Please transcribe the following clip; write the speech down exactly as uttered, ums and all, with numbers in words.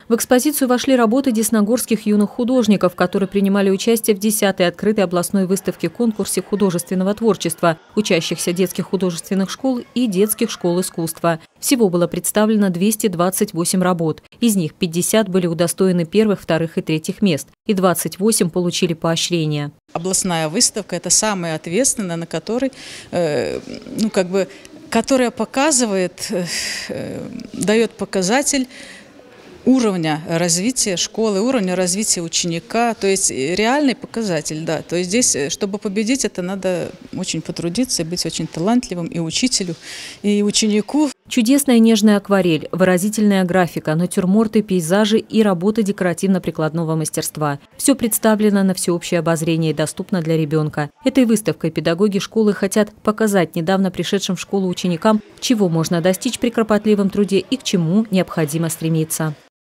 В экспозицию вошли работы десногорских юных художников, которые принимали участие в десятой открытой областной выставке-конкурсе художественного творчества учащихся детских художественных школ и детских школ искусства. Всего было представлено двести двадцать восемь работ. Из них пятьдесят были удостоены первых, вторых и третьих мест, и двадцать восемь получили поощрения. Областная выставка – это самая ответственная, на которой, э, ну, как бы, которая показывает, э, дает показатель уровня развития школы, уровня развития ученика, то есть реальный показатель, да. То есть здесь, чтобы победить, это надо очень потрудиться, быть очень талантливым и учителю, и ученику. Чудесная нежная акварель, выразительная графика, натюрморты, пейзажи и работы декоративно-прикладного мастерства. Все представлено на всеобщее обозрение и доступно для ребенка. Этой выставкой педагоги школы хотят показать недавно пришедшим в школу ученикам, чего можно достичь при кропотливом труде и к чему необходимо стремиться.